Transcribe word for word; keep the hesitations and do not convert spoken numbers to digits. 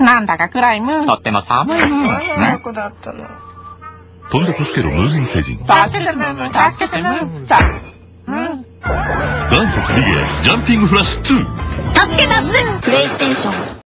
なんだか暗いムーン。とっても寒いムーン。 何の役だったの？ 飛んで助けろ、ムーミン星人。 助けてムームー、助けてムームー。さ、うん。 元祖クリゲー、ジャンピングフラッシュツー。 助け出すプレイステーション